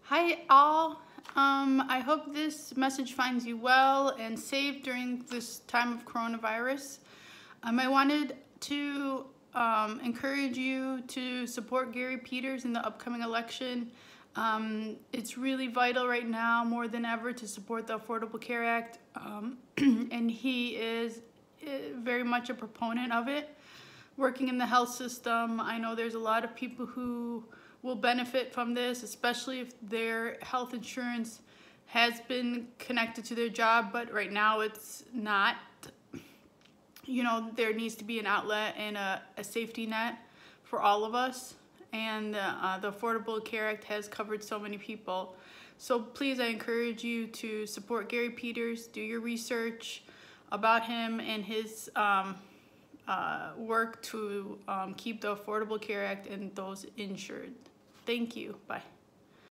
Hi all. I hope this message finds you well and safe during this time of coronavirus. I wanted to encourage you to support Gary Peters in the upcoming election. It's really vital right now, more than ever, to support the Affordable Care Act, and he is very much a proponent of it. Working in the health system, I know there's a lot of people who will benefit from this, especially if their health insurance has been connected to their job, but right now it's not. You know, there needs to be an outlet and a safety net for all of us, and the Affordable Care Act has covered so many people. So please, I encourage you to support Gary Peters, do your research about him and his work to keep the Affordable Care Act and those insured. Thank you. Bye.